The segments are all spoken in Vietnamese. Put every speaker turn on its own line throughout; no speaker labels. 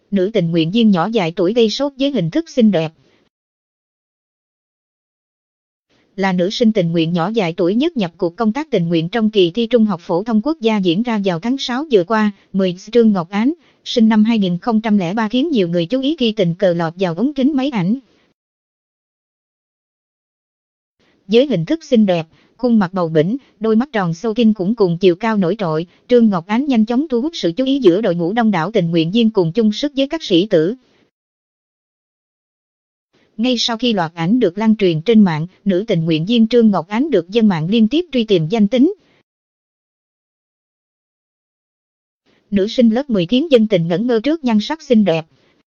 Nữ tình nguyện viên nhỏ dài tuổi gây sốt với hình thức xinh đẹp. Là nữ sinh tình nguyện nhỏ dài tuổi nhất nhập cuộc công tác tình nguyện trong kỳ thi Trung học phổ thông quốc gia diễn ra vào tháng 6 vừa qua, Trương Ngọc Ánh, sinh năm 2003 khiến nhiều người chú ý khi tình cờ lọt vào ống kính máy ảnh. Với hình thức xinh đẹp, khuôn mặt bầu bĩnh, đôi mắt tròn sâu kinh khủng cùng chiều cao nổi trội, Trương Ngọc Ánh nhanh chóng thu hút sự chú ý giữa đội ngũ đông đảo tình nguyện viên cùng chung sức với các sĩ tử. Ngay sau khi loạt ảnh được lan truyền trên mạng, nữ tình nguyện viên Trương Ngọc Ánh được dân mạng liên tiếp truy tìm danh tính. Nữ sinh lớp 10 khiến dân tình ngẩn ngơ trước nhan sắc xinh đẹp.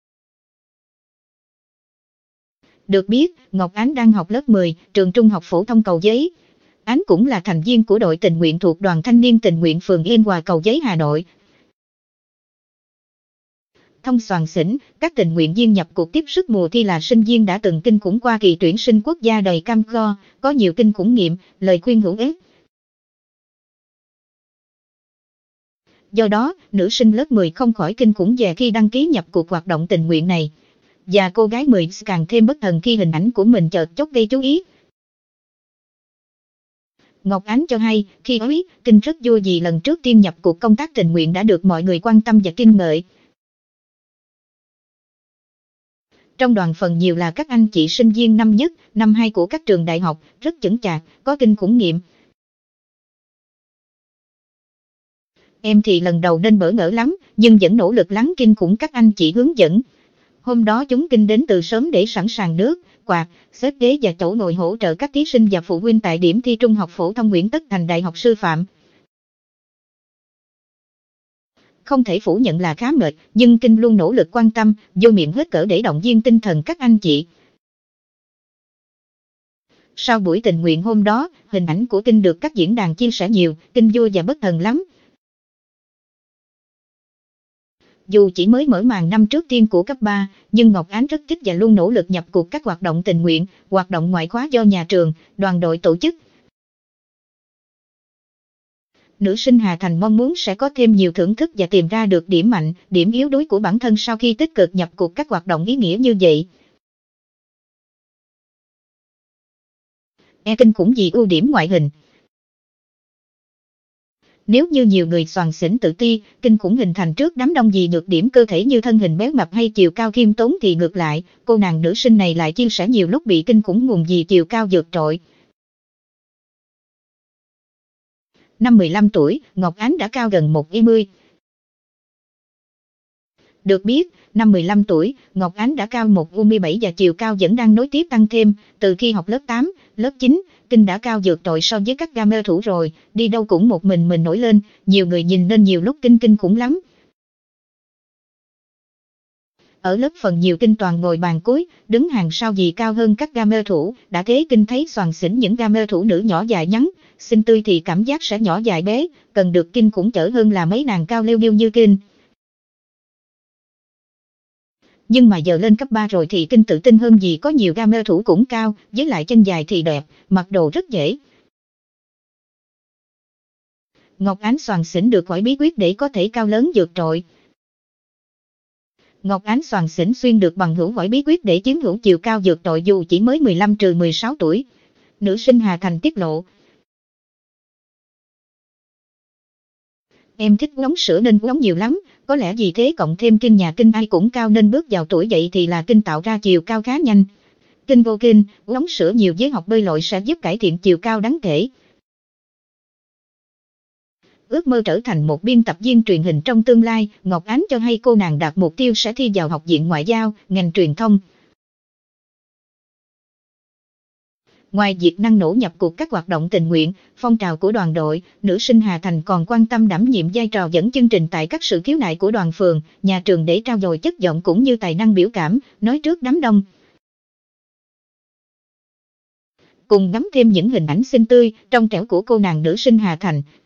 Được biết, Ngọc Ánh đang học lớp 10, trường Trung học phổ thông Cầu Giấy. Ánh cũng là thành viên của đội tình nguyện thuộc Đoàn Thanh niên tình nguyện phường Yên Hòa, Cầu Giấy, Hà Nội. Thông soàn xỉn, các tình nguyện viên nhập cuộc tiếp sức mùa thi là sinh viên đã từng kinh khủng qua kỳ tuyển sinh quốc gia đầy cam go, có nhiều kinh khủng nghiệm, lời khuyên hữu ích. Do đó, nữ sinh lớp 10 không khỏi kinh khủng về khi đăng ký nhập cuộc hoạt động tình nguyện này. Và cô gái 10 càng thêm bất thần khi hình ảnh của mình chợt chốc gây chú ý. Ngọc Ánh cho hay, khi ấy, kinh rất vui vì lần trước tiên nhập cuộc công tác tình nguyện đã được mọi người quan tâm và khen ngợi. Trong đoàn phần nhiều là các anh chị sinh viên năm nhất, năm 2 của các trường đại học, rất chững chạc, có kinh khủng nghiệm. Em thì lần đầu nên bỡ ngỡ lắm, nhưng vẫn nỗ lực lắng kinh khủng các anh chị hướng dẫn. Hôm đó chúng kinh đến từ sớm để sẵn sàng nước, quạt, xếp ghế và chỗ ngồi hỗ trợ các thí sinh và phụ huynh tại điểm thi Trung học phổ thông Nguyễn Tất Thành Đại học Sư phạm. Không thể phủ nhận là khá mệt, nhưng kinh luôn nỗ lực quan tâm, vô miệng hết cỡ để động viên tinh thần các anh chị. Sau buổi tình nguyện hôm đó, hình ảnh của kinh được các diễn đàn chia sẻ nhiều, kinh vui và bất thần lắm. Dù chỉ mới mở màn năm trước tiên của cấp 3, nhưng Ngọc Ánh rất thích và luôn nỗ lực nhập cuộc các hoạt động tình nguyện, hoạt động ngoại khóa do nhà trường, đoàn đội tổ chức. Nữ sinh Hà Thành mong muốn sẽ có thêm nhiều thưởng thức và tìm ra được điểm mạnh, điểm yếu đuối của bản thân sau khi tích cực nhập cuộc các hoạt động ý nghĩa như vậy. Kinh khủng vì ưu điểm ngoại hình. Nếu như nhiều người xoàn xỉn tự ti, kinh khủng hình thành trước đám đông vì nhược điểm cơ thể như thân hình béo mập hay chiều cao khiêm tốn thì ngược lại, cô nàng nữ sinh này lại chia sẻ nhiều lúc bị kinh khủng nguồn vì chiều cao vượt trội. Năm 15 tuổi, Ngọc Ánh đã cao gần 1m. Được biết, năm 15 tuổi, Ngọc Ánh đã cao 1m7 và chiều cao vẫn đang nối tiếp tăng thêm, từ khi học lớp 8, lớp 9, kinh đã cao vượt trội so với các gamer thủ rồi, đi đâu cũng một mình nổi lên, nhiều người nhìn nên nhiều lúc kinh khủng lắm. Ở lớp phần nhiều kinh toàn ngồi bàn cuối, đứng hàng sau vì cao hơn các gamer thủ, đã thế kinh thấy xoàn xỉn những gamer thủ nữ nhỏ dài ngắn, xinh tươi thì cảm giác sẽ nhỏ dài bé, cần được kinh khủng chở hơn là mấy nàng cao lêu liêu như kinh. Nhưng mà giờ lên cấp 3 rồi thì kinh tự tin hơn vì có nhiều gamer thủ cũng cao, với lại chân dài thì đẹp, mặc đồ rất dễ. Ngọc Ánh xoàn xỉn được hỏi bí quyết để có thể cao lớn vượt trội. Ngọc Ánh xoàn xỉn xuyên được bằng hữu hỏi bí quyết để chiếm hữu chiều cao vượt trội dù chỉ mới 15-16 tuổi. Nữ sinh Hà Thành tiết lộ. Em thích uống sữa nên uống nhiều lắm, có lẽ vì thế cộng thêm kinh nhà kinh ai cũng cao nên bước vào tuổi dậy thì là kinh tạo ra chiều cao khá nhanh. Kinh vô kinh, uống sữa nhiều với học bơi lội sẽ giúp cải thiện chiều cao đáng kể. Ước mơ trở thành một biên tập viên truyền hình trong tương lai, Ngọc Ánh cho hay cô nàng đạt mục tiêu sẽ thi vào Học viện Ngoại giao, ngành truyền thông. Ngoài việc năng nổ nhập cuộc các hoạt động tình nguyện, phong trào của đoàn đội, nữ sinh Hà Thành còn quan tâm đảm nhiệm vai trò dẫn chương trình tại các sự khiếu nại của đoàn phường, nhà trường để trao dồi chất giọng cũng như tài năng biểu cảm, nói trước đám đông. Cùng ngắm thêm những hình ảnh xinh tươi, trong trẻo của cô nàng nữ sinh Hà Thành,